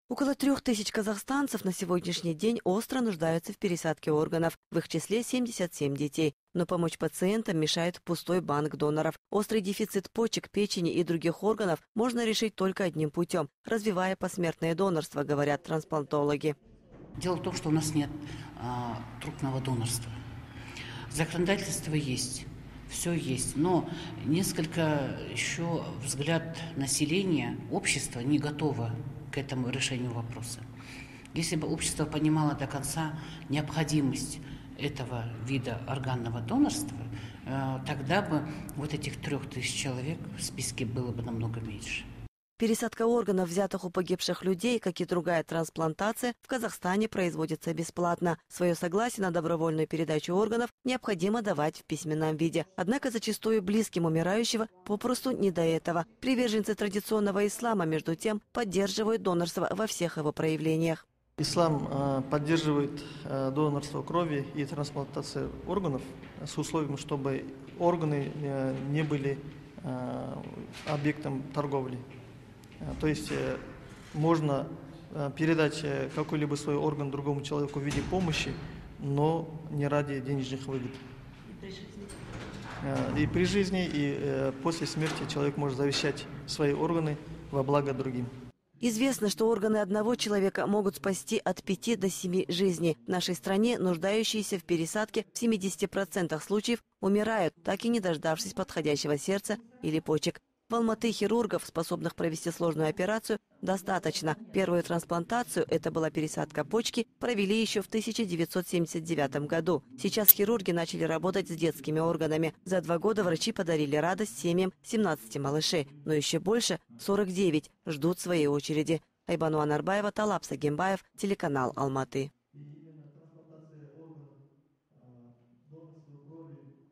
Около 3000 казахстанцев на сегодняшний день остро нуждаются в пересадке органов, в их числе 77 детей. Но помочь пациентам мешает пустой банк доноров. Острый дефицит почек, печени и других органов можно решить только одним путем – развивая посмертное донорство, говорят трансплантологи. Дело в том, что у нас нет трупного донорства. Законодательство есть, все есть, но несколько еще взгляд населения, общества не готово к этому решению вопроса. Если бы общество понимало до конца необходимость этого вида органного донорства, тогда бы вот этих 3000 человек в списке было бы намного меньше. Пересадка органов, взятых у погибших людей, как и другая трансплантация, в Казахстане производится бесплатно. Свое согласие на добровольную передачу органов необходимо давать в письменном виде. Однако зачастую близким умирающего попросту не до этого. Приверженцы традиционного ислама, между тем, поддерживают донорство во всех его проявлениях. Ислам поддерживает донорство крови и трансплантацию органов с условием, чтобы органы не были объектом торговли. То есть можно передать какой-либо свой орган другому человеку в виде помощи, но не ради денежных выгод. И при жизни, и после смерти человек может завещать свои органы во благо другим. Известно, что органы одного человека могут спасти от 5 до 7 жизней. В нашей стране нуждающиеся в пересадке в 70% случаев умирают, так и не дождавшись подходящего сердца или почек. В Алматы хирургов, способных провести сложную операцию, достаточно. Первую трансплантацию, это была пересадка почки, провели еще в 1979 году. Сейчас хирурги начали работать с детскими органами. За 2 года врачи подарили радость семьям 17 малышей. Но еще больше, 49, ждут своей очереди. Айбануа Нарбаева, Талап Сагимбаев, телеканал Алматы.